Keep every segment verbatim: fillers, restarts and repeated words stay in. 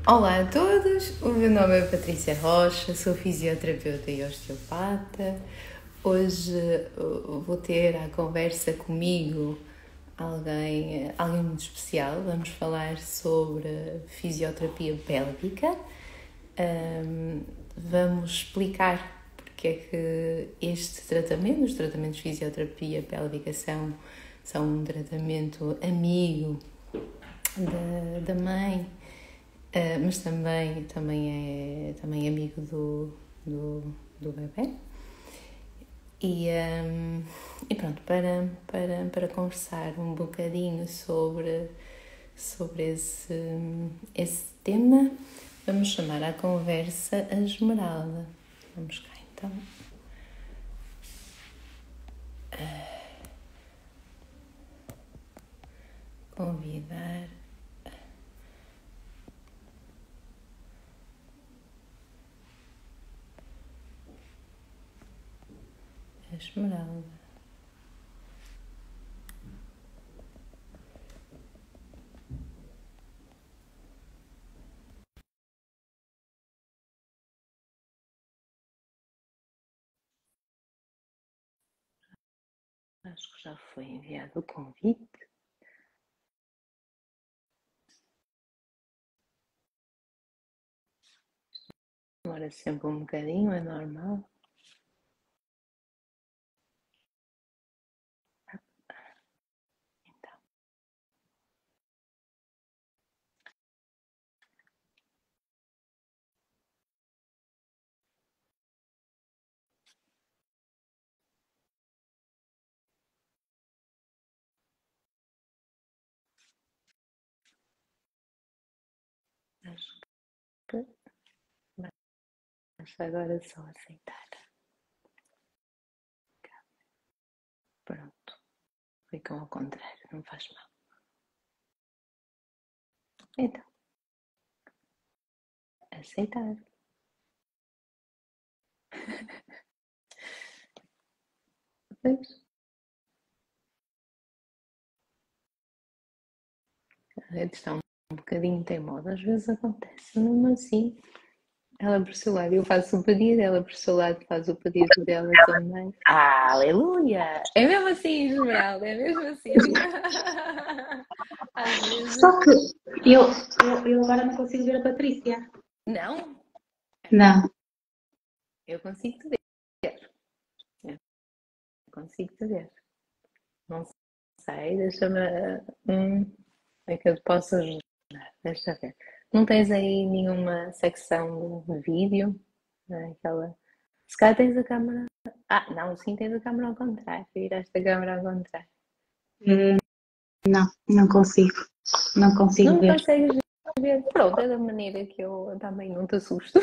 Olá a todos, o meu nome é Patrícia Rocha, sou fisioterapeuta e osteopata. Hoje uh, vou ter a conversa comigo alguém, alguém muito especial. Vamos falar sobre fisioterapia pélvica. Um, vamos explicar porque é que este tratamento, os tratamentos de fisioterapia pélvica são, são um tratamento amigo da, da mãe. Uh, mas também, também é também amigo do, do, do bebê. E, um, e pronto, para, para, para conversar um bocadinho sobre, sobre esse, esse tema, vamos chamar à conversa a Esmeralda. Vamos cá então. Uh, convidar. Esmeralda. Acho que já foi enviado o convite. Demora sempre um bocadinho, é normal. Acho que basta agora só aceitar. Pronto. Ficam ao contrário, não faz mal. Então, aceitar. Pois, a rede está um bocadinho teimosa, às vezes acontece, mesmo assim. Ela por seu lado, eu faço o pedido, ela por seu lado faz o pedido dela também. Ah, aleluia! É mesmo assim, Esmeralda, é mesmo assim. Às vezes. Só que eu, eu, eu agora não consigo ver a Patrícia. Não? Não. Eu consigo te ver. Eu consigo te ver. Não sei, deixa-me. Hum, é que eu te posso ajudar. Deixa ver. Não tens aí nenhuma secção de vídeo? Aquela. Se calhar tens a câmera. Ah, não, sim, tens a câmera ao contrário. Viraste a câmera ao contrário. Hum, Não, não consigo. Não consigo Não ver. consegues ver? Pronto, é da maneira que eu também não te assusto.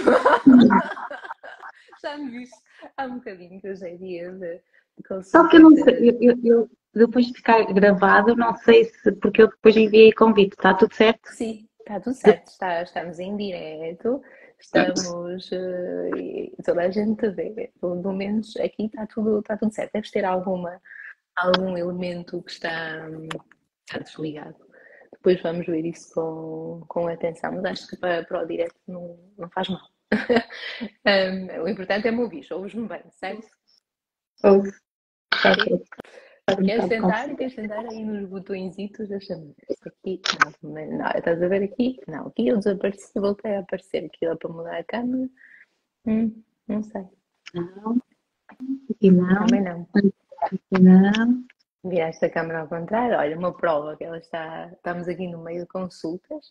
Já me viste há um bocadinho que hoje é dia de Só que eu consulta não sei, de. eu, eu- eu, depois de ficar gravado, não sei se, porque eu depois enviei convite, está tudo certo? Sim, está tudo De- certo. Está, estamos em direto, estamos. Uh, e toda a gente vê. Pelo menos aqui está tudo, está tudo certo. Deves ter alguma, algum elemento que está, está desligado. Depois vamos ver isso com, com atenção, mas acho que para, para o direto não, não faz mal. Um, o importante é me ouvir, ouves-me bem, certo? Ouve, está Sim. tudo. Está um Queres bocado tentar? confuso. Queres tentar aí nos botõezitos? Deixa-me ver. Este aqui, não, não, estás a ver aqui? Não, aqui eu desapareci, voltei a aparecer aqui lá para mudar a câmera. Hum, não sei, Não, aqui não, também não. aqui não. Viraste a câmera ao contrário, olha, uma prova que ela está. Estamos aqui no meio de consultas.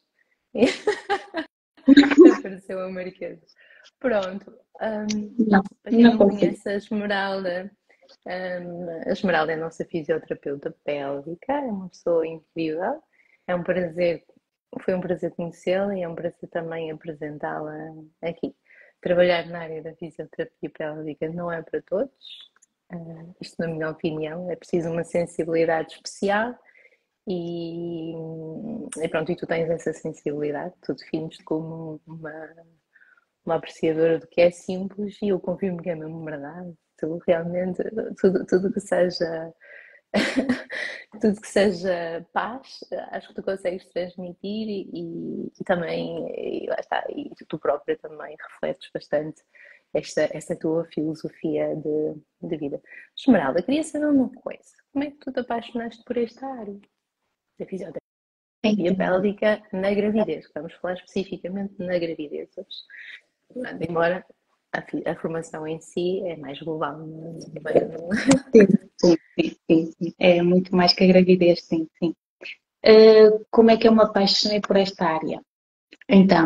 Apareceu a Marquesa. Pronto. Um, Não, para quem não não consigo. conhece a Esmeralda, um, a Esmeralda é a nossa fisioterapeuta pélvica, é uma pessoa incrível. É um prazer, foi um prazer conhecê-la e é um prazer também apresentá-la aqui. Trabalhar na área da fisioterapia pélvica não é para todos, uh, isto na minha opinião, é preciso uma sensibilidade especial e, e pronto, e tu tens essa sensibilidade, tu defines-te como uma, uma apreciadora do que é simples e eu confirmo que é mesmo verdade. Tu realmente, tudo, tudo que seja tudo que seja paz, acho que tu consegues transmitir e, e- e também, e lá está, e tu própria também refletes bastante esta, esta tua filosofia de, de vida. Esmeralda, queria saber uma coisa, como é que tu te apaixonaste por esta área da fisioterapia Então, pélvica na gravidez? Vamos falar especificamente na gravidez hoje. Embora a, a formação em si é mais global, não é? sim, sim, sim, sim, sim. É muito mais que a gravidez, sim, sim. Uh, como é que eu me apaixonei por esta área? Então,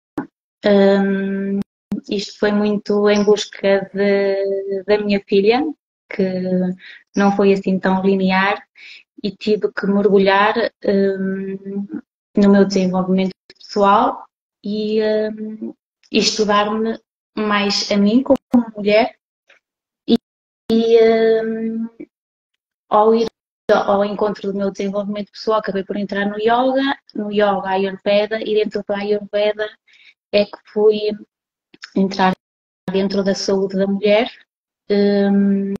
um, isto foi muito em busca de, da minha filha, que não foi assim tão linear e tive que mergulhar um, no meu desenvolvimento pessoal e, um, e estudar-me mais a mim como mulher e, e um, ao ir ao encontro do meu desenvolvimento pessoal, acabei por entrar no yoga, no yoga Ayurveda, e dentro do Ayurveda é que fui entrar dentro da saúde da mulher. Um,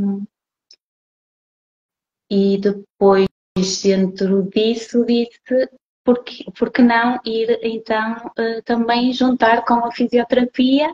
e depois, dentro disso, disse porque, porque não ir então uh, também juntar com a fisioterapia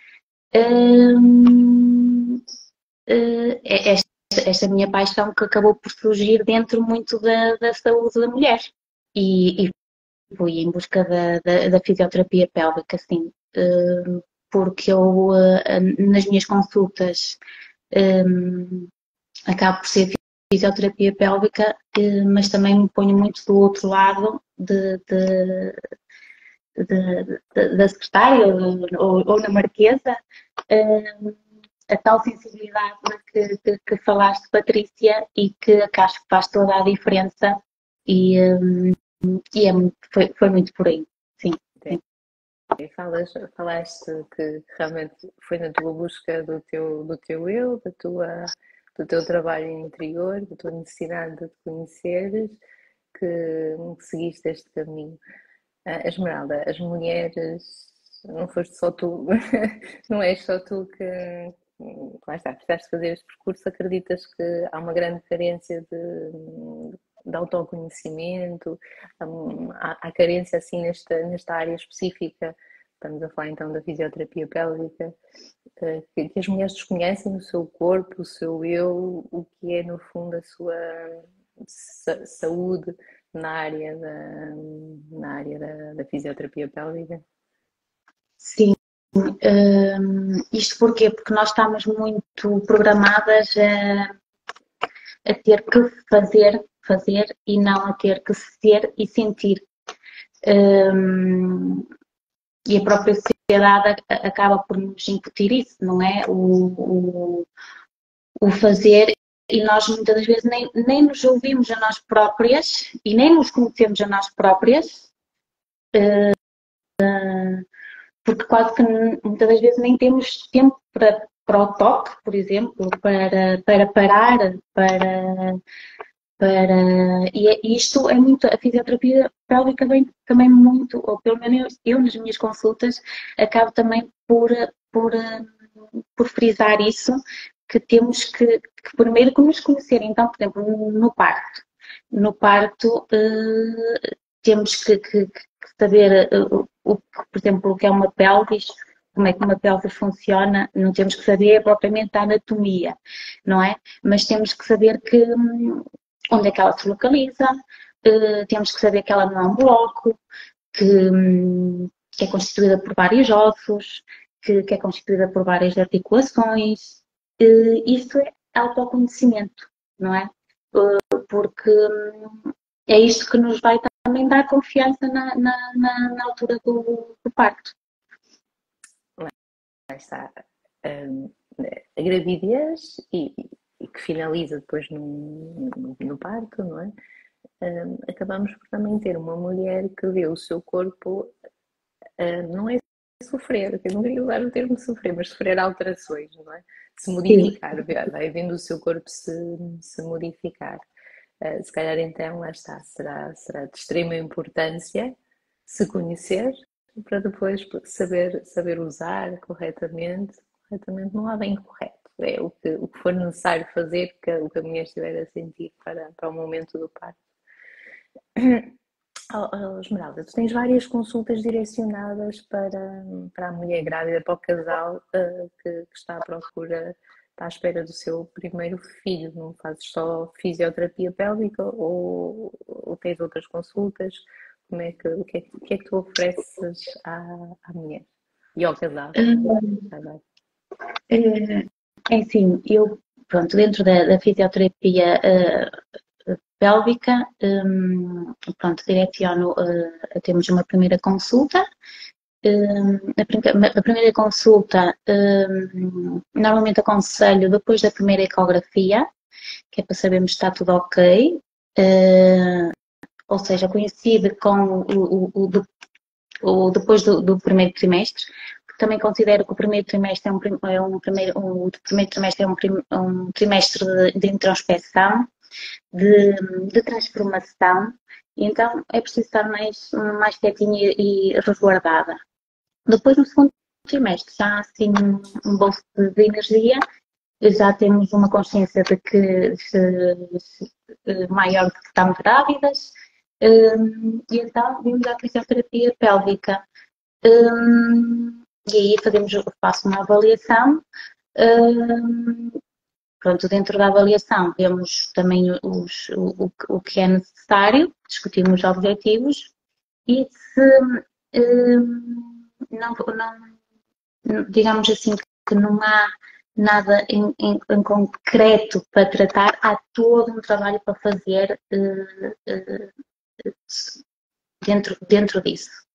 um, uh, esta, esta minha paixão que acabou por surgir dentro muito da, da saúde da mulher. E, e fui em busca da, da, da fisioterapia pélvica, sim, uh, porque eu, uh, nas minhas consultas, um, acabo por ser fisioterapia pélvica, uh, mas também me ponho muito do outro lado de, de, de, de, da secretária ou, ou, na marquesa, uh, a tal sensibilidade que, que, que, falaste, Patrícia, e que acho que faz toda a diferença e, um, e é muito, foi, foi muito por aí, sim. sim. Falas, falaste que realmente foi na tua busca do teu, do teu eu, da tua, do teu trabalho interior, da tua necessidade de te conheceres, que seguiste este caminho. A Esmeralda, as mulheres, não foste só tu, não és só tu que, lá está, precisaste fazer este percurso, acreditas que há uma grande carência de, de autoconhecimento, há, há carência assim nesta, nesta área específica, estamos a falar então da fisioterapia pélvica, que, que as mulheres desconhecem o seu corpo, o seu eu, o que é no fundo a sua saúde na área da, na área da, da fisioterapia pélvica? Sim. Um, isto porquê? Porque nós estamos muito programadas a, a ter que fazer, fazer e não a ter que ser e sentir. Um, e a própria sociedade acaba por nos incutir isso, não é? O, o, o fazer, e nós muitas das vezes nem, nem nos ouvimos a nós próprias e nem nos conhecemos a nós próprias, porque quase que muitas das vezes nem temos tempo para, para o toque, por exemplo, para, para parar, para, para. E isto é muito. A fisioterapia pélvica vem também muito, ou pelo menos eu, eu nas minhas consultas, acabo também por, por, por frisar isso, que temos que, que primeiro que nos conhecer. Então, por exemplo, no parto. No parto, uh, temos que, que, que saber, uh, o, por exemplo, o que é uma pelvis, como é que uma pelvis funciona, não temos que saber propriamente a anatomia, não é? Mas temos que saber que, um, onde é que ela se localiza, uh, temos que saber que ela não é um bloco, que, um, que é constituída por vários ossos, que, que é constituída por várias articulações. Uh, isso é autoconhecimento, não é? Uh, porque um, é isto que nos vai também dar confiança na, na, na, na altura do, do parto. Lá está. Um, a gravidez e, e, que finaliza depois no, no, no parto, não é? Um, acabamos por também ter uma mulher que vê o seu corpo, uh, não é sofrer, eu não queria usar o termo sofrer, mas sofrer alterações, não é? Se modificar, Sim. vai vendo o seu corpo se, se modificar. Uh, se calhar então, lá está, será, será de extrema importância se conhecer para depois saber, saber usar corretamente, corretamente não há bem correto, é o que, o que for necessário fazer, que, o que a mulher estiver a sentir para, para o momento do parto. Oh, oh, Esmeralda, tu tens várias consultas direcionadas para, para a mulher grávida, para o casal uh, que, que está à procura, está à espera do seu primeiro filho. Não fazes só fisioterapia pélvica ou, ou tens outras consultas? Como é que, o, que é, o que é que tu ofereces à, à mulher e ao casal? Uh, é assim, eu, pronto, dentro da, da fisioterapia uh, pélvica, um, pronto, direciono, uh, temos uma primeira consulta. Um, a, a primeira consulta, um, normalmente aconselho depois da primeira ecografia, que é para sabermos se está tudo ok, uh, ou seja, coincide com o, o, o, o depois do, do primeiro trimestre. Também considero que o primeiro trimestre é um, é um primeiro, o primeiro trimestre é um, um trimestre de, de introspecção, de, de transformação, e então é preciso estar mais, mais quietinha e resguardada. Depois, no segundo trimestre, já há assim um bolso de, de energia, já temos uma consciência de que se, se, maior de que estamos grávidas, um, e então vimos a fisioterapia pélvica. Um, e aí fazemos, faço uma avaliação. Um, pronto, dentro da avaliação vemos também os, o, o que é necessário, discutimos os objetivos e se um, não, não, digamos assim, que não há nada em, em, em concreto para tratar, há todo um trabalho para fazer uh, uh, dentro, dentro disso.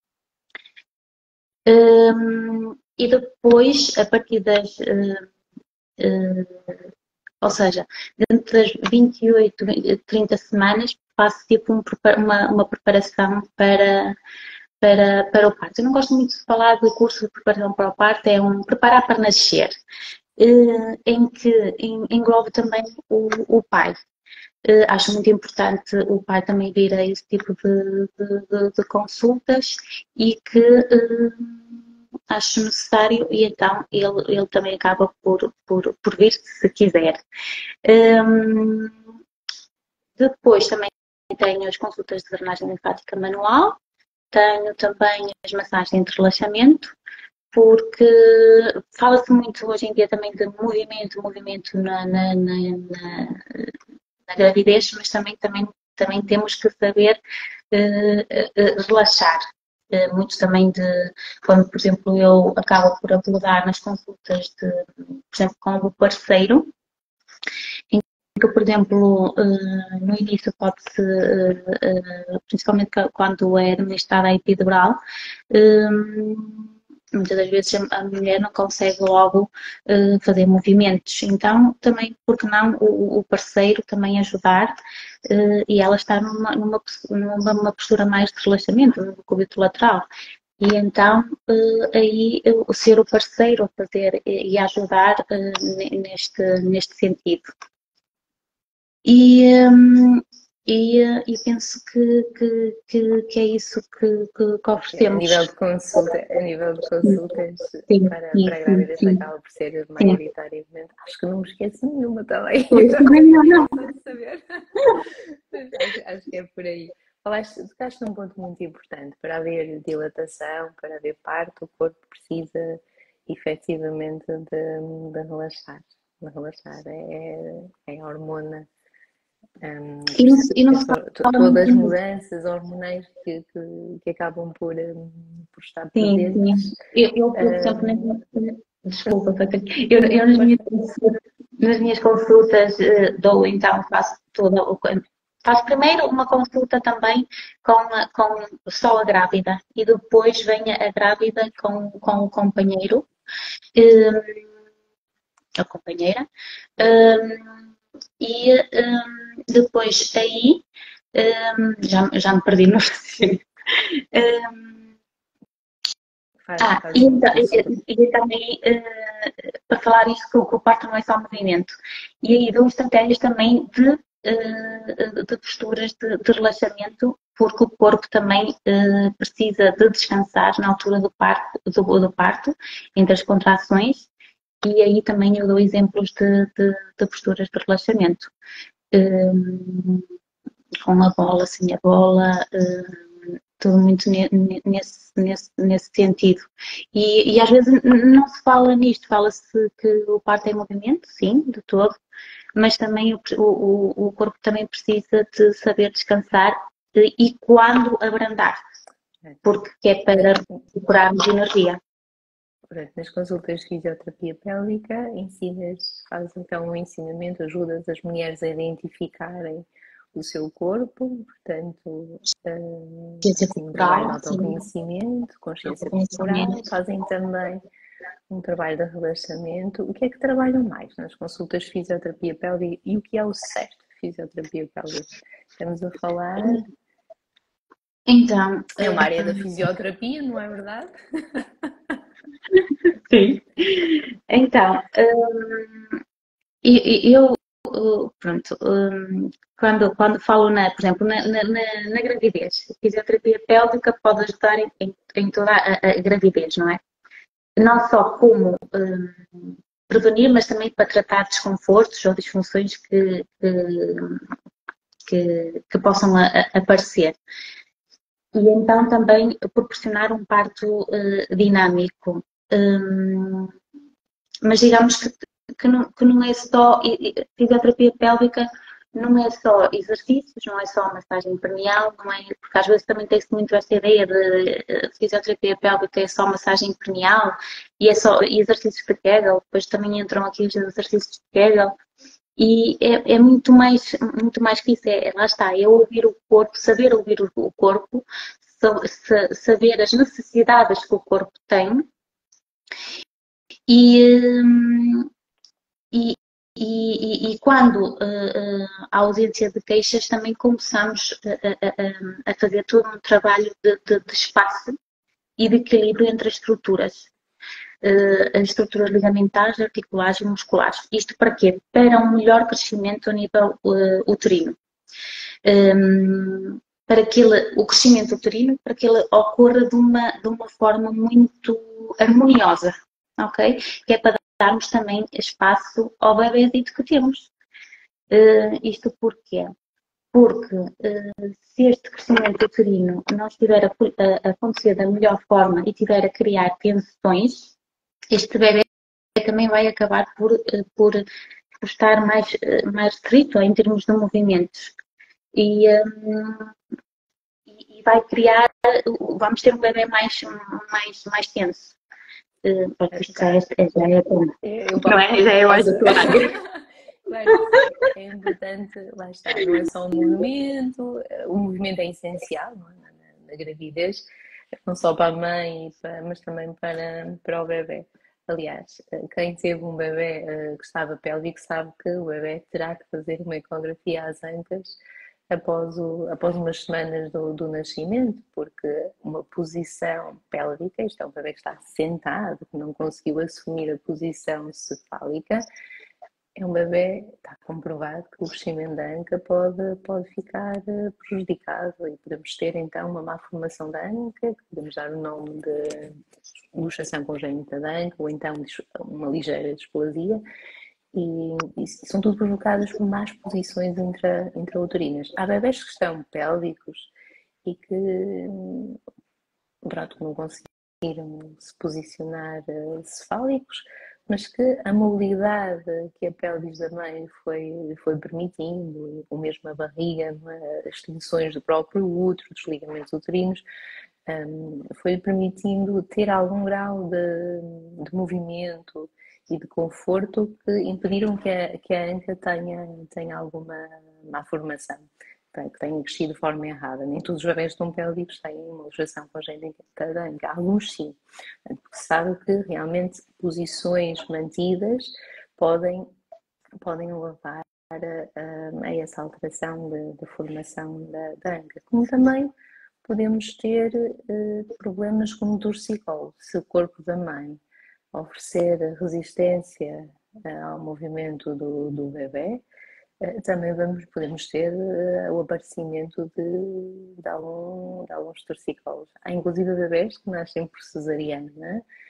Um, e depois, a partir das, uh, uh, ou seja, dentro das vinte e oito, trinta semanas, faço tipo um, uma, uma preparação para, para, para o parto. Eu não gosto muito de falar de curso de preparação para o parto, é um preparar para nascer, uh, em que englobe também o, o pai. Uh, acho muito importante o pai também vir a esse tipo de, de, de, de consultas e que uh, acho necessário e então ele, ele também acaba por, por, por vir se quiser. Um, depois também tenho as consultas de drenagem linfática manual, tenho também as massagens de relaxamento, porque fala-se muito hoje em dia também de movimento, movimento na, na, na, na na gravidez, mas também, também, também temos que saber uh, uh, relaxar. Uh, muitos também de, quando, por exemplo, eu acabo por abordar nas consultas, de, por exemplo, com o parceiro, em que, por exemplo, uh, no início pode-se, uh, uh, principalmente quando é administrada a epidural, uh, muitas das vezes a mulher não consegue logo uh, fazer movimentos. Então, também, porque não, o, o parceiro também ajudar uh, e ela estar numa, numa, numa postura mais de relaxamento, no decúbito lateral. E então, uh, aí, uh, ser o parceiro a fazer e a ajudar uh, neste, neste sentido. E, um, e, e penso que, que, que, que é isso que, que, que oferecemos. A nível de consulta, a nível de consultas sim, para, sim, para grávidas sim, acaba por ser maioritariamente. Acho que não me esqueço nenhuma também. Não, não. Saber. acho, acho que é por aí. Falaste, tocaste num ponto muito importante. Para haver dilatação, para haver parto, o corpo precisa efetivamente de, de relaxar. De relaxar. É, é a hormona. Um, e não, e não todas as mudanças hormonais que, que, que acabam por, um, por estar sim, presentes. Sim. Eu, eu por exemplo, um, desculpa, eu, eu nas, minhas, nas minhas consultas dou, então, faço toda o faço primeiro uma consulta também com, com só a grávida e depois vem a grávida com, com o companheiro, um, a companheira. Um, E um, depois aí um, já, já me perdi no raciocínio. Um, ah, e, então, e, e também uh, para falar isso que, que o parto não é só movimento. E aí dou estratégias também de, uh, de posturas de, de relaxamento, porque o corpo também uh, precisa de descansar na altura do parto, do, do parto, entre as contrações. e aí também eu dou exemplos de, de, de posturas de relaxamento. Um, com a bola, sem a bola, um, tudo muito nesse, nesse, nesse sentido. E, e às vezes não se fala nisto, fala-se que o parto é movimento, sim, de todo, mas também o, o, o corpo também precisa de saber descansar e quando abrandar, porque é para recuperarmos energia. Portanto, nas consultas de fisioterapia pélvica, ensinas, fazes então um ensinamento, ajudas as mulheres a identificarem o seu corpo, portanto, assim, um trabalho de autoconhecimento, consciência corporal, fazem também um trabalho de relaxamento. O que é que trabalham mais nas consultas de fisioterapia pélvica e o que é o certo de fisioterapia pélvica? Estamos a falar... Então... É uma área da fisioterapia, não é verdade? Sim. Então, hum, eu, pronto, hum, quando, quando falo, na, por exemplo, na, na, na gravidez, a fisioterapia pélvica pode ajudar em, em, em toda a, a, gravidez, não é? Não só como hum, prevenir, mas também para tratar desconfortos ou disfunções que, que, que, que possam a, a aparecer. E então também proporcionar um parto uh, dinâmico. Um, mas digamos que, que, não, que não é só, fisioterapia pélvica não é só exercícios, não é só massagem perineal, não é, porque às vezes também tem-se muito esta ideia de uh, fisioterapia pélvica é só massagem perineal e é só exercícios de Kegel, depois também entram aqui os exercícios de Kegel. E é, é, muito, mais, muito mais que isso, é, lá está, é ouvir o corpo, saber ouvir o corpo, saber as necessidades que o corpo tem e, e, e, e quando uh, há ausência de queixas também começamos a, a, a fazer todo um trabalho de, de, de espaço e de equilíbrio entre as estruturas. Uh, as estruturas ligamentares, articulares e musculares. Isto para quê? Para um melhor crescimento a nível uh, uterino. Um, para que ele, o crescimento uterino, para que ele ocorra de uma, de uma forma muito harmoniosa, ok? Que é para darmos também espaço ao bebêzito que temos. Uh, isto porquê? Porque uh, se este crescimento uterino não estiver a, a, a acontecer da melhor forma e estiver a criar tensões, este bebê também vai acabar por, por, por estar mais, mais restrito em termos de movimentos. E, um, e vai criar, vamos ter um bebê mais, mais, mais tenso. Uh, isto já é, já é bom. Não é? Já é mais do que Claro, é importante, lá está, não é só o movimento, o movimento é essencial não é? na, na gravidez, não só para a mãe, para, mas também para, para o bebê. Aliás, quem teve um bebê que estava pélvico sabe que o bebê terá que fazer uma ecografia às ancas após, o, após umas semanas do, do nascimento, porque uma posição pélvica, isto é um bebê que está sentado, que não conseguiu assumir a posição cefálica, é um bebê, está comprovado que o crescimento da anca pode, pode ficar prejudicado e podemos ter então uma má formação da anca, que podemos dar o nome de luxação congénita da anca ou então uma ligeira displasia e, e são tudo provocadas por más posições intra, intrauterinas. Há bebés que estão pélvicos e que pronto, não conseguiram se posicionar cefálicos, mas que a mobilidade que a pelvis da mãe foi, foi permitindo, ou mesmo a barriga, as extensões do próprio útero, dos ligamentos uterinos, um, foi permitindo ter algum grau de, de movimento e de conforto que impediram que a, que a anca tenha, tenha alguma má formação, que tenha crescido de forma errada. Nem todos os bebés tão pélvicos têm uma luxação congénita da anca, alguns sim, porque se sabe que realmente posições mantidas podem, podem levar a, a, a essa alteração de, de formação da, da anca, como também podemos ter uh, problemas como torcicolo, se o corpo da mãe oferecer resistência uh, ao movimento do, do bebê, uh, também vamos, podemos ter uh, o aparecimento de, de, algum, de alguns torcicolos. Há inclusive bebés que nascem por cesariana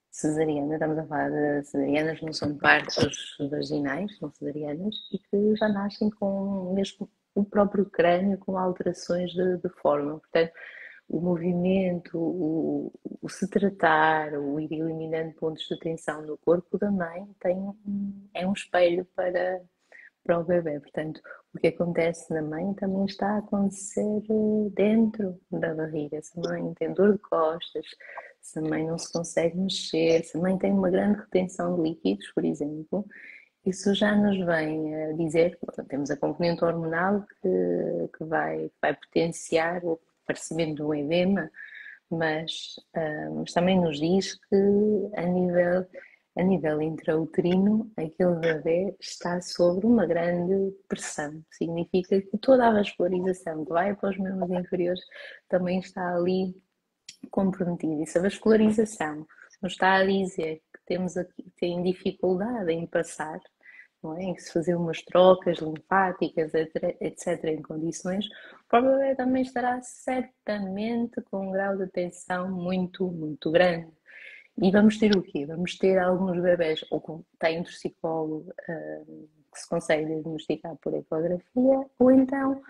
cesariana, estamos a falar de cesarianas, não são partos vaginais, são cesarianas, e que já nascem com mesmo o próprio crânio com alterações de, de forma. Portanto, o movimento, o, o se tratar, o ir eliminando pontos de tensão no corpo da mãe tem, é um espelho para, para o bebê. Portanto, o que acontece na mãe também está a acontecer dentro da barriga. Se a mãe tem dor de costas, se a mãe não se consegue mexer, se a mãe tem uma grande retenção de líquidos, por exemplo, isso já nos vem a dizer que temos a componente hormonal que, que vai, vai potenciar o aparecimento do edema, mas, uh, mas também nos diz que a nível, a nível intrauterino aquele bebê está sob uma grande pressão. Significa que toda a vascularização que vai para os membros inferiores também está ali comprometida. E se a vascularização nos está a dizer que temos aqui, tem dificuldade em passar, não é? Em se fazer umas trocas linfáticas, etcétera, em condições, o próprio bebê também estará certamente com um grau de tensão muito, muito grande. E vamos ter o quê? Vamos ter alguns bebés ou que têm torcicolo uh, que se consegue diagnosticar por ecografia, ou então,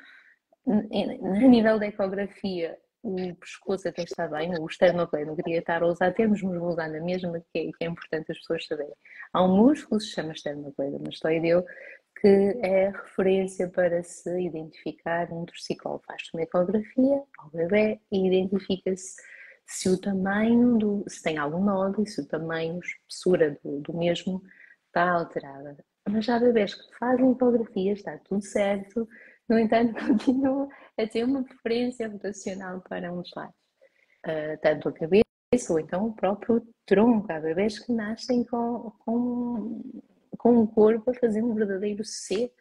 a nível da ecografia, o pescoço até está bem, o esternocleido, não queria estar a usar termos, mas vou usar na mesma, que é, que é importante as pessoas saberem. Há um músculo que se chama esternocleido mastoideu, que é referência para se identificar um torcicolo. Faz-se uma ecografia ao bebê e identifica-se se o tamanho, do, se tem algum nódulo, se o tamanho, a espessura do, do mesmo está alterada. Mas já há bebés que fazem ecografia, está tudo certo, no entanto, continua a ter uma preferência rotacional para um dos lados. Uh, tanto a cabeça ou então o próprio tronco. Há bebés que nascem com, com, com o corpo a fazer um verdadeiro C.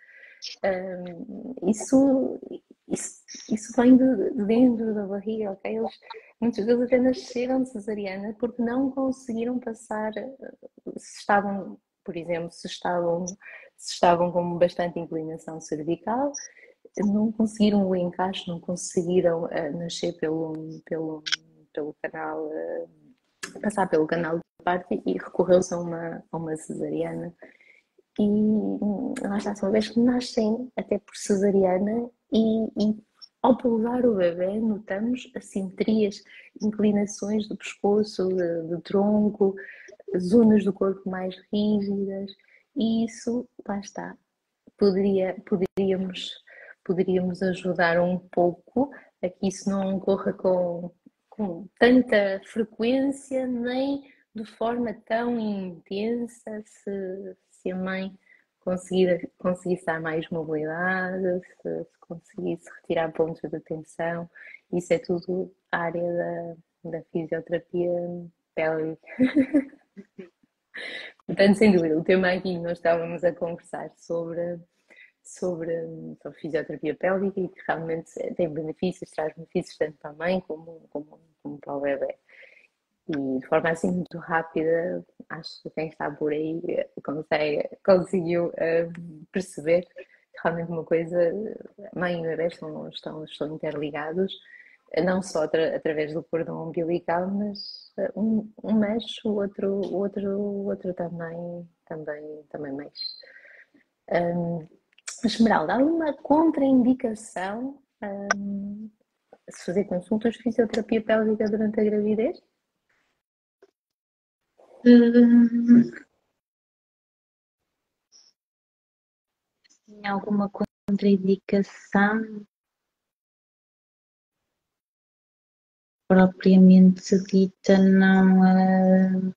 Uh, isso, isso, isso vem de, de dentro da barriga, ok? Eles, muitos deles até nasceram de cesariana porque não conseguiram passar, se estavam, por exemplo, se estavam, se estavam com bastante inclinação cervical, não conseguiram o encaixe, não conseguiram uh, nascer pelo, pelo, pelo canal, uh, passar pelo canal de parto e recorreu-se a uma, a uma cesariana. E lá está, são bebés que nascem até por cesariana e, e ao pousar o bebê notamos assimetrias, inclinações do pescoço, de, de tronco, zonas do corpo mais rígidas e isso, lá está, poderia, poderíamos poderíamos ajudar um pouco a que isso não ocorra com, com tanta frequência nem de forma tão intensa, se, se a mãe conseguir, conseguisse dar mais mobilidade, se, se conseguisse retirar pontos de tensão. Isso é tudo a área da, da fisioterapia pélvica. Portanto, sem dúvida, o tema aqui nós estávamos a conversar sobre Sobre, sobre fisioterapia pélvica e que realmente tem benefícios, traz benefícios tanto para a mãe como, como, como para o bebê. E de forma assim muito rápida, acho que quem está por aí consegue, conseguiu uh, perceber que realmente uma coisa, mãe e bebê estão, estão, estão interligados, não só atra, através do cordão umbilical, mas um, um mexe, o outro, o outro, o outro também, também, também mexe. Um, Esmeralda, há alguma contraindicação um, se fazer consultas de fisioterapia pélvica durante a gravidez? Hum, Tem alguma contraindicação propriamente dita, não. Uh,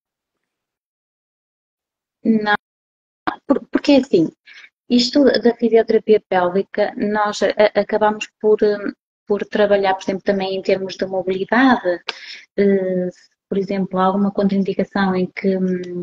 não, porque é assim. Isto da fisioterapia pélvica, nós a, acabamos por, por trabalhar, por exemplo, também em termos de mobilidade. Eh, por exemplo, há alguma contraindicação em que,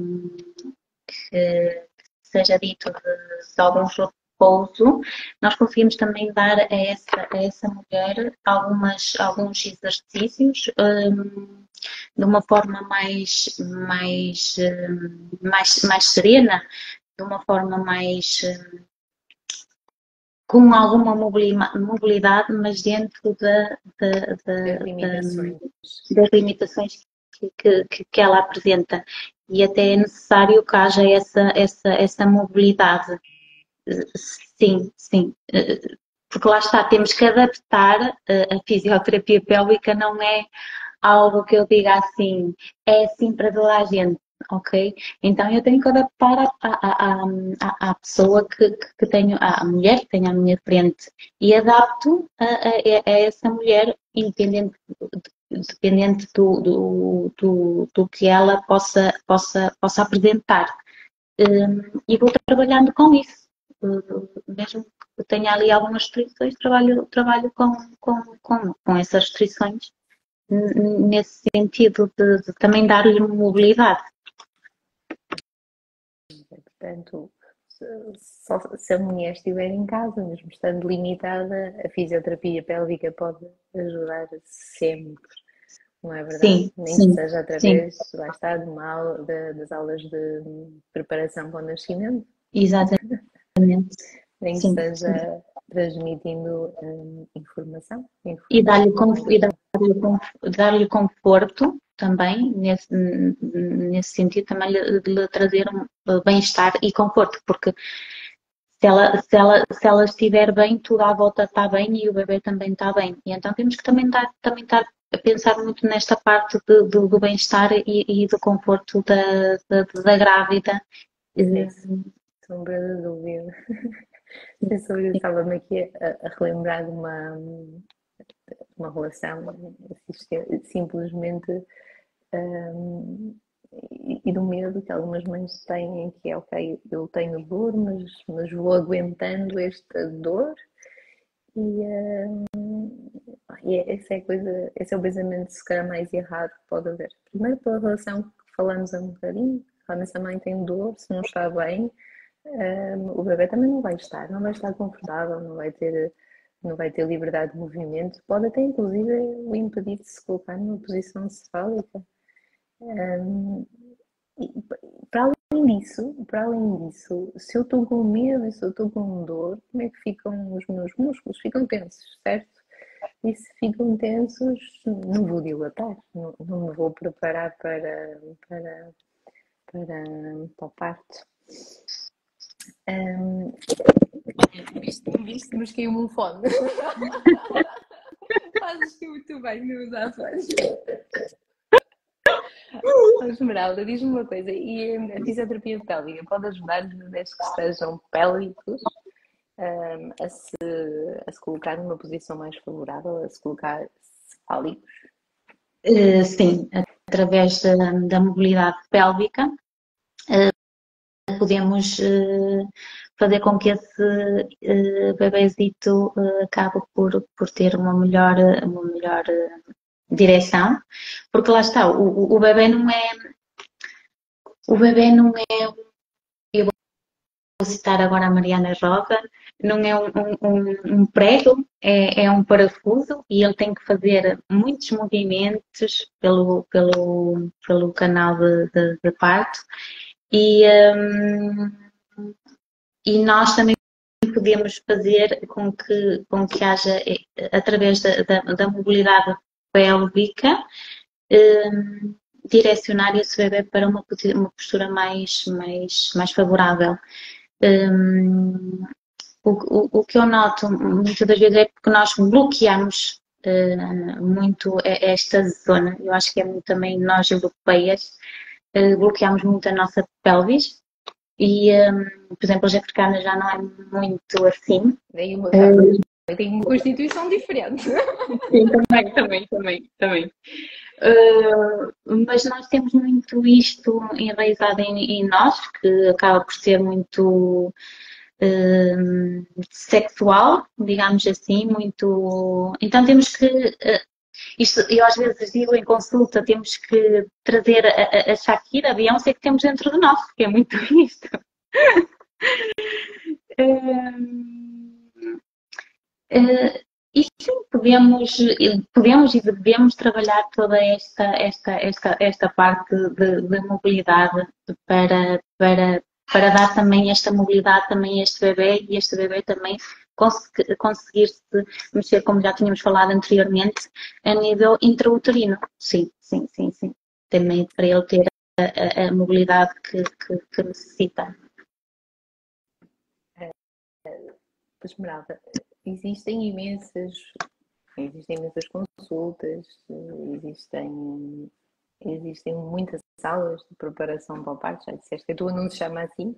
que seja dito de, de algum repouso, nós conseguimos também dar a essa, a essa mulher algumas, alguns exercícios um, de uma forma mais, mais, mais, mais serena, de uma forma mais com alguma mobilidade, mas dentro da, da, da, das limitações. das limitações que, que, que que ela apresenta. E até é necessário que haja essa, essa, essa mobilidade. Sim, sim. Porque lá está, temos que adaptar. A fisioterapia pélvica não é algo que eu diga assim, é assim para toda a gente, ok? Então eu tenho que adaptar à, à, à, à pessoa que, que tenho, à mulher que tenho à minha frente e adapto a, a, a essa mulher independente, dependente do, do, do, do que ela possa, possa, possa apresentar. Um, e vou trabalhando com isso. Uh, mesmo que tenha ali algumas restrições, trabalho, trabalho com, com, com, com essas restrições nesse sentido de, de também dar-lhe mobilidade. Portanto, só se a mulher estiver em casa, mesmo estando limitada, a fisioterapia pélvica pode ajudar sempre, não é verdade? Sim, Nem sim, que seja através, sim. lá está, de uma aula, de, das aulas de preparação para o nascimento. Exatamente. Nem que Sim, sim. seja transmitindo hum, informação, E dar-lhe informação. dar conforto também, nesse, nesse sentido, também lhe, lhe trazer um bem-estar e conforto, porque se ela, se, ela, se ela estiver bem, tudo à volta está bem e o bebê também está bem. E então temos que também estar, também estar a pensar muito nesta parte de, do, do bem-estar e, e do conforto da, da, da grávida. Sem sombra de dúvida. Sem sombra de dúvida. Estava-me aqui a, a relembrar de uma, uma relação simplesmente um, e, e do medo que algumas mães têm, que é ok, eu tenho dor, mas, mas vou aguentando esta dor e, um, e essa é a coisa, esse é o pensamento se calhar mais errado que pode haver. Primeiro pela relação que falamos há um bocadinho, realmente a mãe tem dor, se não está bem, um, o bebê também não vai estar, não vai estar confortável, não vai ter não vai ter liberdade de movimento, pode até inclusive o impedir de se colocar numa posição cefálica. Um, para além disso, para além disso, se eu estou com medo e se eu estou com dor, como é que ficam os meus músculos? Ficam tensos, certo? E se ficam tensos, não vou dilatar, não, não me vou preparar para, para, para, para o parto. Um, visto, visto que nos caiu um fone. Fazes muito bem nos ações. Esmeralda, diz-me uma coisa, e a fisioterapia pélvica pode ajudar os bebês que estejam pélvicos um, a, se, a se colocar numa posição mais favorável, a se colocar cefálicos? Uh, sim, através da, da mobilidade pélvica, uh, podemos uh, fazer com que esse uh, bebezito uh, acabe por, por ter uma melhor, uma melhor uh, direção, porque lá está, o, o bebê não é o bebê não é, eu vou citar agora a Mariana Rosa, não é um, um, um prego, é, é um parafuso e ele tem que fazer muitos movimentos pelo, pelo, pelo canal de, de, de parto e, um, e nós também podemos fazer com que, com que haja, através da, da, da mobilidade pélvica, um, direcionar esse bebê para uma, uma postura mais, mais, mais favorável. Um, o, o, o que eu noto muitas das vezes é porque nós bloqueamos uh, muito esta zona. Eu acho que é muito também nós europeias, uh, bloqueamos muito a nossa pelvis e, um, por exemplo, as africanas já não é muito assim. Daí uma uh, tem uma constituição diferente. Sim, também, também, também, também. Uh, mas nós temos muito isto enraizado em, em nós, que acaba por ser muito uh, sexual, digamos assim, muito. Então temos que. Uh, isto, eu às vezes digo em consulta, temos que trazer a, a Shakira, a Beyoncé que temos dentro de nós, que é muito isto. uh, uh, E sim, podemos, podemos e devemos trabalhar toda esta, esta, esta, esta parte de, de mobilidade para, para, para dar também esta mobilidade também a este bebê e este bebê também conseguir, conseguir-se mexer, como já tínhamos falado anteriormente, a nível intrauterino. Sim, sim, sim, sim. também para ele ter a, a, a mobilidade que, que, que necessita. Esmeralda, existem imensas, existem imensas consultas, existem, existem muitas salas de preparação para o parto, já disseste que a tua não se chama assim.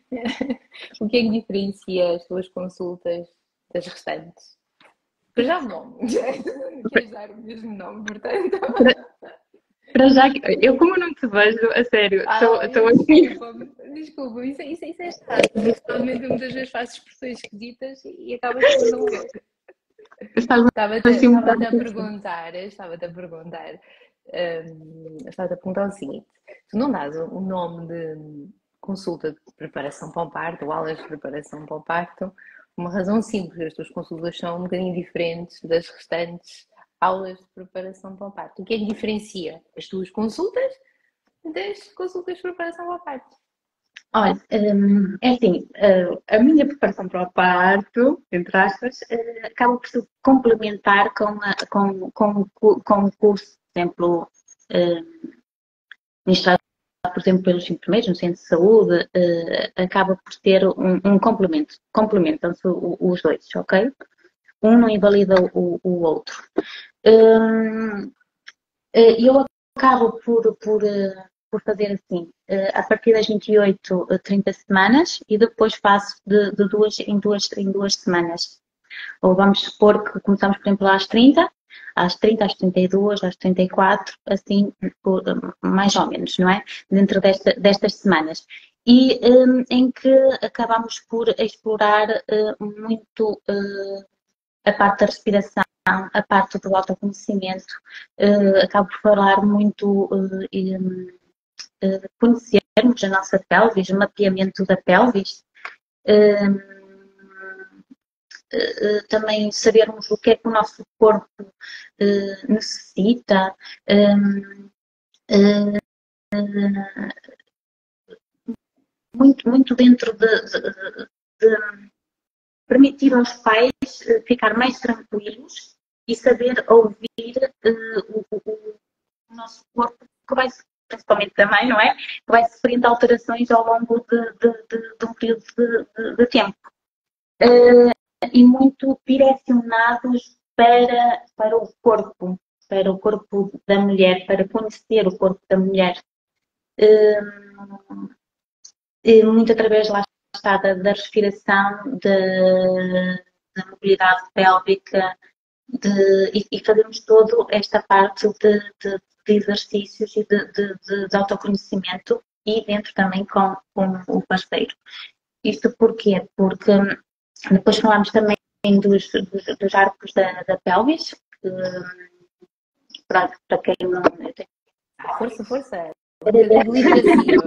O que é que diferencia as tuas consultas das restantes? Para já o nome, não queres dar o mesmo nome, portanto. Para já, eu como não te vejo, a sério, estou ah, aqui. Desculpa, desculpa, isso, isso, isso é chato. Principalmente muitas vezes faço expressões esquisitas e acabas por não ver. Estava-te assim um estava a bocado perguntar, estava-te a perguntar, hum, estava-te a perguntar o seguinte: tu não dás o nome de consulta de preparação para o parto ou aulas de preparação para o parto, uma razão simples, as tuas consultas são um bocadinho diferentes das restantes aulas de preparação para o parto. O que é que diferencia as tuas consultas das consultas de preparação para o parto? Olha, hum, é assim, uh, a minha preparação para o parto, entre aspas, uh, acaba por se complementar com, a, com, com, com o curso, por exemplo, uh, ministrado, por exemplo, pelos enfermeiros no centro de saúde, uh, acaba por ter um, um complemento, complementam-se os dois, ok? Um não invalida o, o outro. Um, eu acabo por, por, por fazer assim, a partir das vinte e oito, trinta semanas e depois faço de, de duas, em, duas, em duas semanas. Ou vamos supor que começamos, por exemplo, às trinta, às trinta, às trinta e duas, às trinta e quatro, assim, por, mais ou menos, não é? Dentro desta, destas semanas. E um, em que acabamos por explorar uh, muito uh, a parte da respiração, a parte do autoconhecimento, uh, acabo por falar muito, uh, uh, conhecermos a nossa pelvis, o mapeamento da pelvis, uh, uh, também sabermos o que é que o nosso corpo uh, necessita, um, uh, muito, muito dentro de, de, de permitir aos pais ficar mais tranquilos e saber ouvir uh, o, o, o nosso corpo, que vai, principalmente também, não é? Que vai sofrendo alterações ao longo de, de, de, de um período de, de tempo. Uh, e muito direcionados para, para o corpo, para o corpo da mulher, para conhecer o corpo da mulher. Uh, muito através lá está da, da respiração, da mobilidade pélvica, de, e, e fazemos toda esta parte de, de, de exercícios e de, de, de, autoconhecimento e dentro também com, com o parceiro. Isto porquê? Porque depois falamos também dos, dos, dos arcos da, da pelvis, que, para, para quem não... Força, força! Literacia,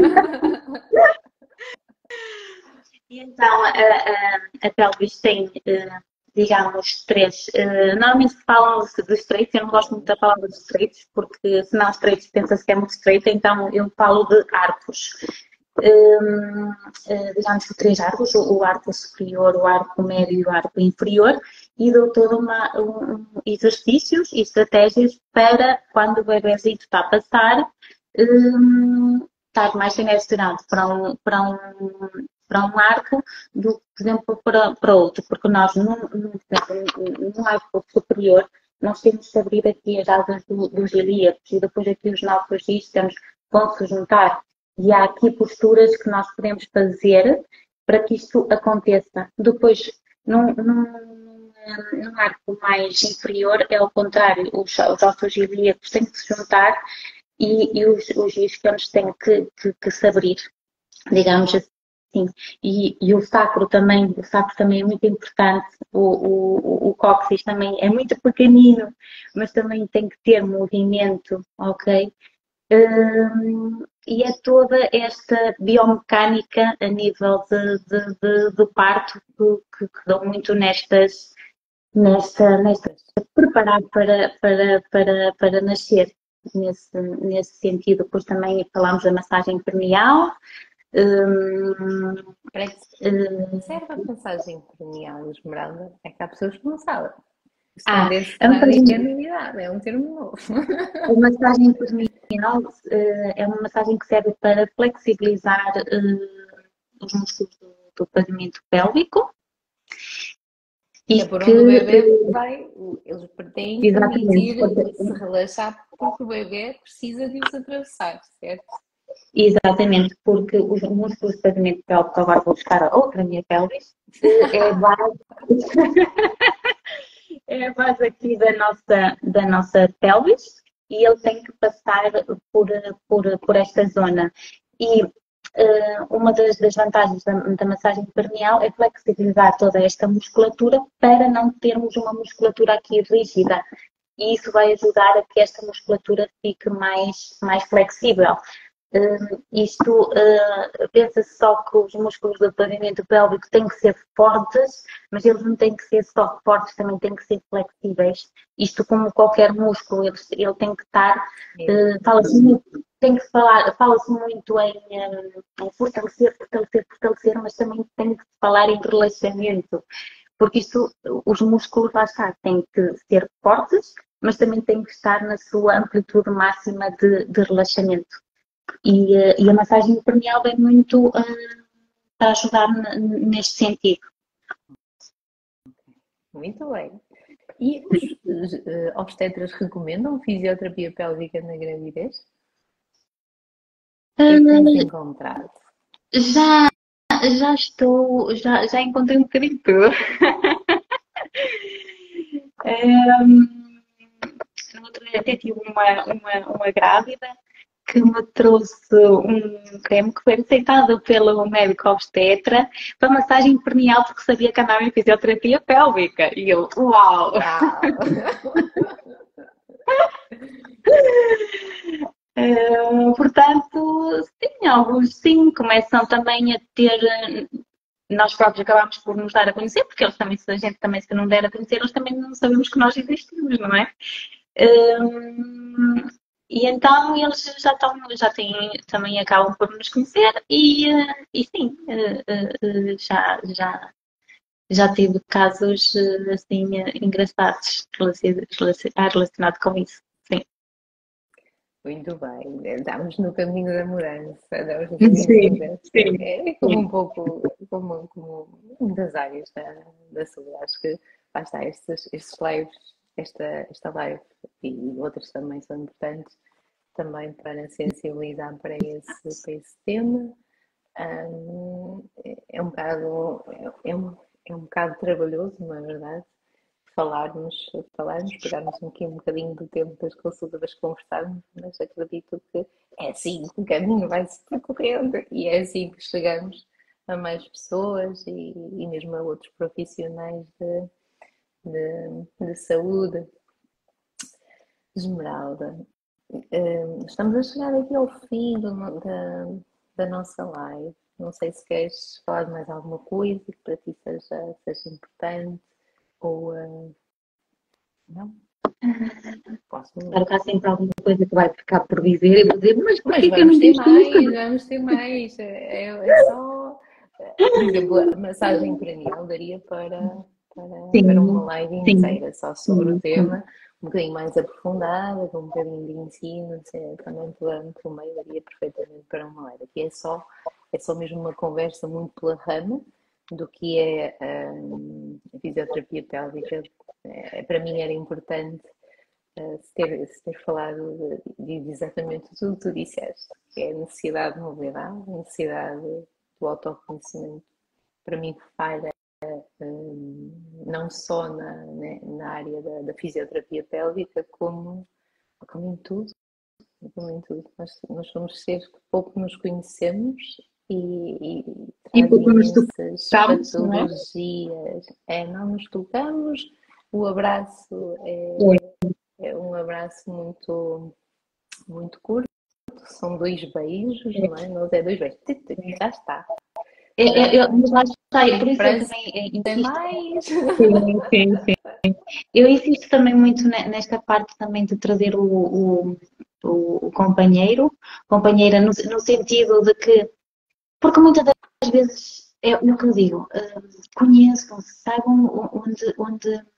E então a, a, a pelvis tem, digamos, três. Normalmente falam dos estreitos, eu não gosto muito da palavra dos estreitos, porque se não estreitos pensa-se que é muito estreita, então eu falo de arcos. Um, uh, digamos que três arcos, o, o arco superior, o arco médio e o arco inferior, e dou todo uma, um, um, exercícios e estratégias para quando o bebezinho está a passar, um, estar mais direcionado para um, para um, para um arco do que, por exemplo, para, para outro, porque nós, num, num, num arco superior, nós temos que abrir aqui as asas do, dos ilíacos e depois aqui os nossos isquios vão se juntar. E há aqui posturas que nós podemos fazer para que isto aconteça. Depois, num, num, num arco mais inferior, é ao contrário, os, os ossos ilíacos têm que se juntar e, e os, os isquios têm que, que, que se abrir, digamos assim. E, e o sacro também, o sacro também é muito importante, o, o, o cóccix também é muito pequenino, mas também tem que ter movimento, ok? Um, e é toda esta biomecânica a nível de, de, de, do parto que, que dão muito nestas, nesta, nesta preparar para, para, para, para nascer nesse, nesse sentido. Depois também falámos da massagem perineal. Um, Serve a massagem perineal, Esmeralda? É que há pessoas que não sabem. Só Ah, desse a nada, massagem, isto é novidade, é um termo novo. a massagem perineal eh, é uma massagem que serve para flexibilizar eh, os músculos do, do pavimento pélvico Que e é por que, onde o bebê eh, vai, eles têm que exatamente, permitir se porque- relaxar, porque o bebê precisa de os atravessar, certo? exatamente, porque os músculos do pavimento pélvico, agora vou buscar a outra minha pelvis, eh, é a base, é a base aqui da nossa, da nossa pelvis e ele tem que passar por, por, por esta zona. E uh, uma das, das vantagens da, da massagem perineal é flexibilizar toda esta musculatura para não termos uma musculatura aqui rígida. E isso vai ajudar a que esta musculatura fique mais, mais flexível. Uh, isto uh, pensa-se só que os músculos do pavimento pélvico têm que ser fortes, mas eles não têm que ser só fortes, também têm que ser flexíveis. Isto, como qualquer músculo, ele, ele tem que estar. Uh, fala-se muito, tem que falar, fala-se muito em, um, em fortalecer, fortalecer, fortalecer, mas também tem que falar em relaxamento, porque isto, os músculos, lá está, têm que ser fortes, mas também têm que estar na sua amplitude máxima de, de relaxamento. E, eh, e a massagem perineal vem muito uh, para ajudar neste sentido. Muito bem. E os uh, obstetras recomendam fisioterapia pélvica na gravidez? O que é que tens Uh, encontrado? já, já estou, já, já encontrei um bocadinho tudo. um, até tive uma, uma, uma grávida que me trouxe um creme que foi receitado pelo médico obstetra para massagem perineal porque sabia que andava em fisioterapia pélvica. E eu, uau! Uau! Uh, portanto, sim, alguns sim, começam também a ter, nós próprios acabamos por nos dar a conhecer, porque eles também, se a gente também se não der a conhecer, eles também não sabemos que nós existimos, não é? Um, e então eles já estão, já têm, também acabam por nos conhecer e, e sim, já, já, já tive casos assim engraçados relacionados com isso. Sim. Muito bem, estamos no caminho da mudança, estamos no caminho da Sim, mudança. sim, É como um pouco, como, como muitas áreas da, da saúde. Acho que lá está, estes, estes lives, esta, esta live e outras também são importantes também para sensibilizar para esse, para esse tema. Um, é um bocado, é um, é um bocado trabalhoso, não é verdade? Falarmos, falarmos, pegarmos um, aqui um bocadinho do tempo das consultas, conversarmos, mas acredito que é assim que o caminho vai se percorrendo e é assim que chegamos a mais pessoas e, e mesmo a outros profissionais de, de, de saúde. Esmeralda, estamos a chegar aqui ao fim do, da, da nossa live. Não sei se queres falar de mais alguma coisa que para ti seja, seja importante ou uh, não? Posso. Claro que há sempre alguma coisa que vai ficar por dizer e vou dizer, mas Mas porquê que eu vamos não ter disse mais, isso? vamos ter mais. É, é só. Por exemplo, a massagem cranial daria para, para, para uma Sim, live sim, inteira só sobre o sim, sim. tema, um bocadinho mais aprofundada, com um bocadinho de ensino, assim, também pelo, pelo meio daria perfeitamente para uma live. Aqui é só, é só mesmo uma conversa muito pela rama do que é um, a fisioterapia pélvica. É, para mim era importante uh, se, ter, se ter falado de, de exatamente tudo o que tu disseste, que é a necessidade de mobilidade, a necessidade do autoconhecimento. Para mim falha um, não só na, né, na área da, da, fisioterapia pélvica, como, como em tudo. Como em tudo. Nós, nós somos seres que pouco nos conhecemos e, e E traz porque nos imensas tocamos, não é? patologias. É, não nos tocamos, o abraço É, é, é um abraço muito, muito curto, são dois beijos, não é? Nós é dois beijos, já está. é, é, é, mas lá está, e por Em isso eu França também é, tem insisto. mais. Sim, sim, sim. Eu insisto também muito nesta parte também de trazer o, o, o companheiro, companheira, no, no sentido de que, porque muitas das vezes é o que eu digo, uh, conheçam-se, saibam onde, onde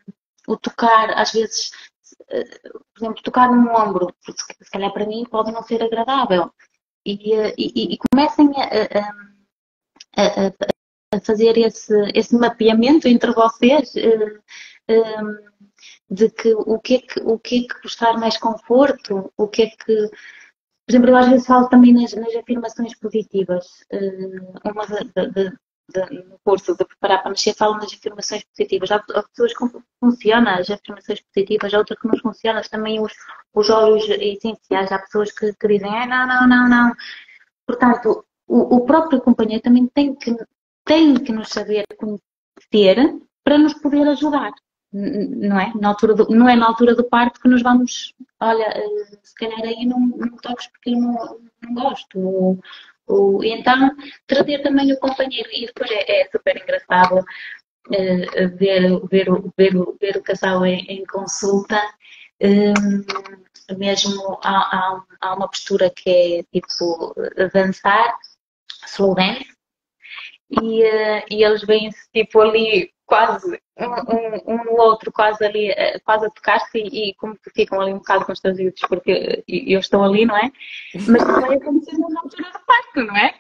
o tocar, às vezes, eh, por exemplo, tocar no ombro, porque se se calhar para mim pode não ser agradável. E, eh, e, e comecem a, a- a- a- a fazer esse, esse mapeamento entre vocês, eh, eh, de que o que é que, o que é que vos traz mais conforto, o que é que. Por exemplo, eu às vezes falo também nas, nas afirmações positivas. Eh, uma de, de, de, no curso de Preparar para Nascer falo nas afirmações positivas. Há, há pessoas que funcionam as afirmações positivas, há outras que não funcionam. Também os, os óleos essenciais. Há pessoas que, que dizem, ah, não, não, não, não. Portanto, o, o próprio companheiro também tem que, tem que nos saber conhecer para nos poder ajudar. Não é? Na altura do, não é na altura do parto que nos vamos, olha, eh, se calhar aí não, não toques porque eu não, não gosto. Ou, ou, e então, trazer também o companheiro. E depois é, é super engraçado eh, ver, ver, ver, ver o casal em, em consulta. Um, mesmo há, há, há uma postura que é tipo dançar, slow dance, e, uh, e eles vêm-se tipo ali quase um, um, um no outro, quase ali, uh, quase a tocar-se e, e como que ficam ali um bocado constrangidos porque eu estou ali, não é? Mas não vai acontecer na altura do parto, não é?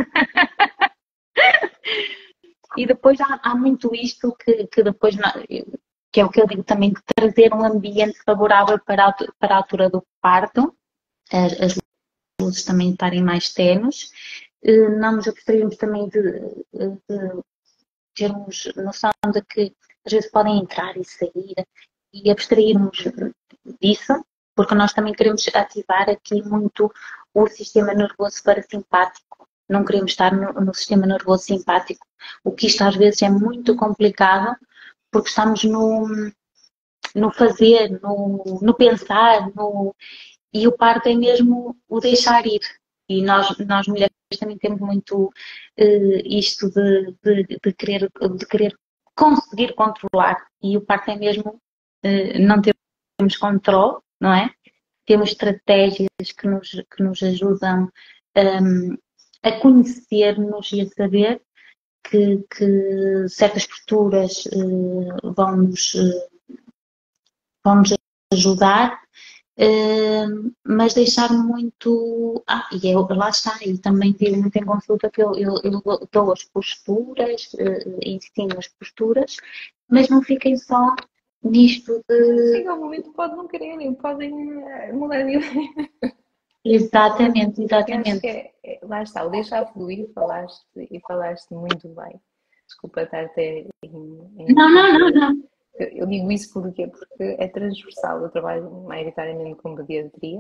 E depois há, há muito isto que, que depois, que é o que eu digo também, de trazer um ambiente favorável para a, para a altura do parto, as, as luzes também estarem mais tenues. Não nos abstrairmos também de, de termos noção de que às vezes podem entrar e sair e abstrairmos disso, porque nós também queremos ativar aqui muito o sistema nervoso parasimpático. Não queremos estar no, no sistema nervoso simpático, o que isto às vezes é muito complicado, porque estamos no, no fazer, no, no pensar, no, e o parto é mesmo o deixar ir. E nós, nós mulheres também temos muito uh, isto de, de, de, querer, de querer conseguir controlar. E o parto é mesmo uh, não temos controle, não é? Temos estratégias que nos, que nos ajudam um, a conhecer-nos e a saber que, que certas posturas uh, vão-nos uh, vão -nos ajudar. Uh, mas deixar muito. Ah, e eu, lá está, e também tive muito em consulta que eu, eu, eu dou as posturas, uh, ensino as posturas, mas não fiquem só nisto de. Chega um momento que pode não quererem, podem mudar de ideia. Exatamente, Eu acho que exatamente. é, é, lá está, o deixar fluir, falaste e falaste muito bem. Desculpa estar-te a Não, não, não, interromper. não. Eu, eu digo isso porque, porque é transversal. Eu trabalho maioritariamente com pediatria,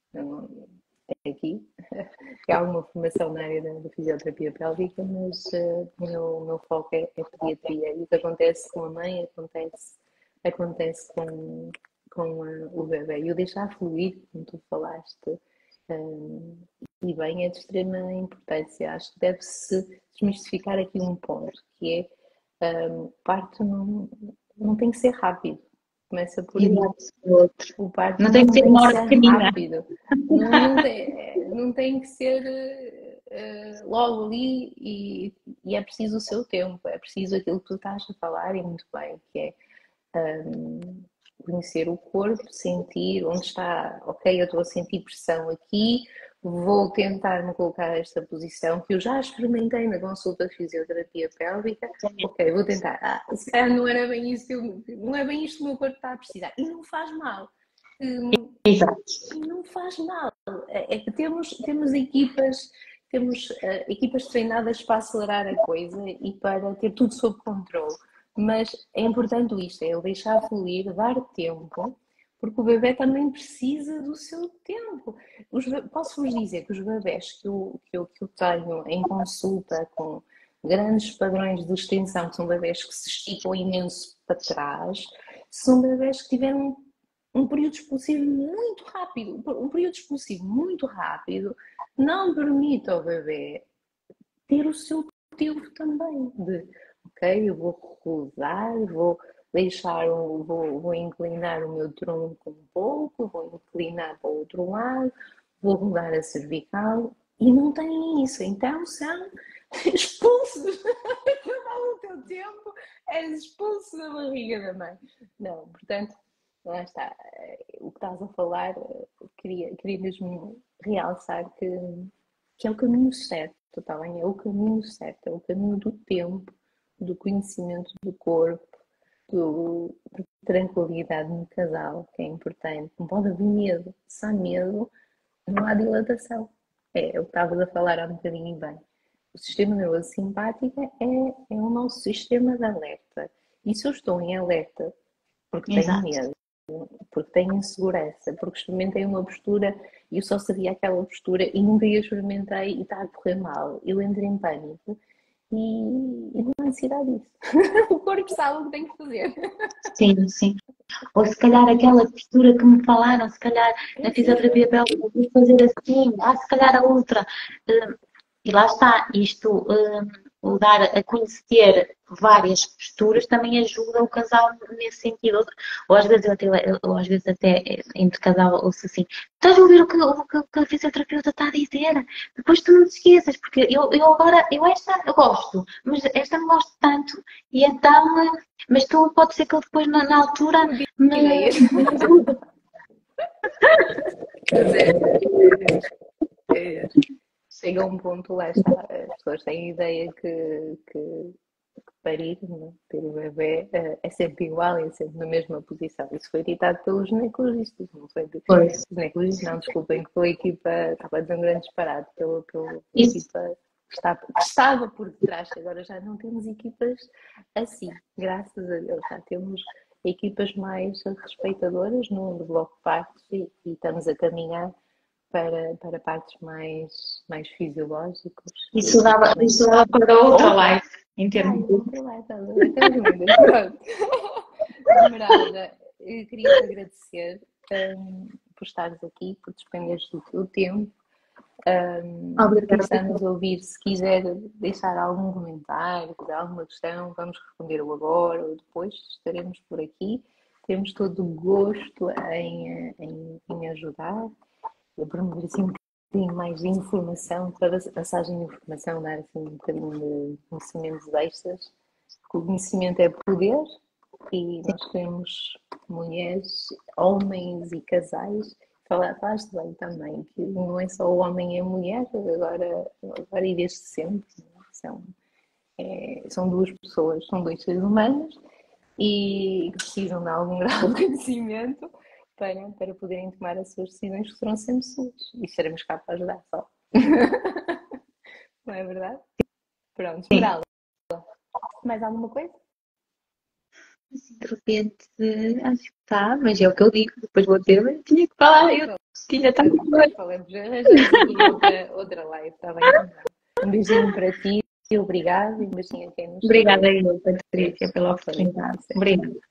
aqui, que há alguma formação na área da, da fisioterapia pélvica, mas uh, o, meu, o meu foco é, é pediatria. E o que acontece com a mãe acontece, acontece com, com uh, o bebê. E o deixar fluir, como tu falaste, um, e bem, é de extrema importância. Acho que deve-se desmistificar aqui um ponto, que é um, parto não, não tem que ser rápido. Começa por aí. Exato. O parto Não tem que não ser tem que uma hora ser pequenina. rápido. Não, não, tem, não tem que ser uh, logo ali e, e é preciso o seu tempo. É preciso aquilo que tu estás a falar e muito bem, que é um, conhecer o corpo, sentir onde está, ok, eu estou a sentir pressão aqui, vou tentar me colocar nesta posição que eu já experimentei na consulta de fisioterapia pélvica, ok, vou tentar, ah, se calhar não era bem isso, eu, não é bem isto que o meu corpo está a precisar, e não faz mal. Um, Exato. E não faz mal, é que temos, temos equipas, temos uh, equipas treinadas para acelerar a coisa e para ter tudo sob controle. Mas é importante isto, é ele deixar fluir, dar tempo, porque o bebê também precisa do seu tempo. Os, posso-vos dizer que os bebés que eu, que, eu, que eu tenho em consulta com grandes padrões de extensão, que são bebés que se esticam imenso para trás, são bebés que tiveram um período expulsivo muito rápido. Um período expulsivo muito rápido não permite ao bebê ter o seu tempo também de ok, eu vou rodar, vou deixar, vou, vou inclinar o meu tronco um pouco, vou inclinar para o outro lado, vou rodar a cervical e não tem isso. Então são expulso, acabava o teu tempo, eras expulso da barriga da mãe. Não, portanto, lá está. O que estás a falar, queria, queria mesmo realçar que, que é o caminho certo, está bem? É o caminho certo, é o caminho do tempo, do conhecimento do corpo, do, da tranquilidade no casal, que é importante. Não pode haver medo. Se há medo, não há dilatação. É, eu estava a falar há um bocadinho bem. O sistema nervoso simpático é, é o nosso sistema de alerta. E se eu estou em alerta porque tenho Exato. medo, porque tenho insegurança, porque experimentei uma postura e eu só sabia aquela postura e nunca a experimentei e está a correr mal, eu entro em pânico e, e não há necessidade disso. O corpo sabe o que tem que fazer. Sim, sim. Ou se calhar aquela postura que me falaram, se calhar na fisioterapia pélvica eu vou fazer assim, ah, se calhar a outra. Hum, E lá está, isto, hum, o dar a conhecer várias posturas também ajuda o casal nesse sentido. Ou às vezes, eu até, ou às vezes até entre casal ouço assim, estás a ouvir o que, o que, o que a fisioterapeuta está a dizer? Depois tu não te esqueças, porque eu, eu agora, eu esta eu gosto, mas esta não gosto tanto. E então, eh, mas tu pode ser que eu depois na, na altura me... Ideias. Mas é, é, é, chega a um ponto, lá está, as pessoas têm a ideia que, que parir, né? Ter o bebê é sempre igual, é sempre na mesma posição. Isso foi ditado pelos ginecologistas, não foi? Pois. Ginecologistas, não, desculpem, que pela equipa, estava a dizer um grande disparate, pela, pela Isso. equipa que estava, que estava por detrás, que agora já não temos equipas assim, graças a Deus, já temos equipas mais respeitadoras no, no bloco de partos e, e estamos a caminhar para, para partes mais, mais fisiológicos. Isso dava, isso dava para outra live, em termos de... Outra live, estás a ver? Estás lindas, pronto. Esmeralda, eu queria te agradecer um, por estares aqui, por despenderes do teu tempo. Um, quem está a nos ouvir, se quiser deixar algum comentário, tiver alguma questão, vamos responder o agora ou depois, estaremos por aqui. Temos todo o gosto em, em, em ajudar. Eu promover assim um bocadinho mais de informação, para a passagem de informação, dar assim um bocadinho de conhecimentos extras. O conhecimento é poder e nós temos mulheres, homens e casais. Falaste bem também, que não é só o homem e a mulher, agora, agora e desde sempre. São, é, são duas pessoas, são dois seres humanos e precisam de algum grau de conhecimento para, para poderem tomar as suas decisões, que serão sempre suas. E seremos cá para ajudar só. Não é verdade? Pronto, Esmeralda. Mais alguma coisa? De repente, acho que está, mas é o que eu digo, depois vou ter, mas tinha que falar, eu tinha tanto coisa. Falamos, arranjamos aqui outra, outra live, está bem? Um beijinho para ti, obrigado e um beijinho a quem nos Obrigada, eu, Patrícia, pela oportunidade. Obrigada.